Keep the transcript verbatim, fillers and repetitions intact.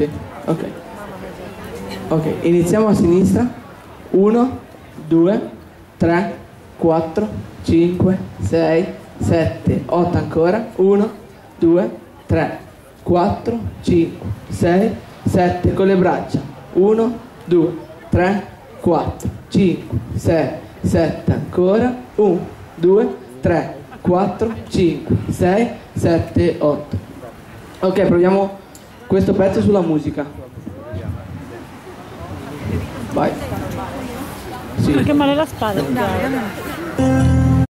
Sì, ok. Ok, iniziamo a sinistra. uno, due, tre, quattro, cinque, sei, sette, otto ancora. uno, due, tre, quattro, cinque, sei, sette con le braccia. uno, due, tre, quattro, cinque, sei, sette ancora. uno, due, tre, quattro, cinque, sei, sette, otto. Ok, proviamo questo pezzo sulla musica. Vai. Sì. Che male la spalla.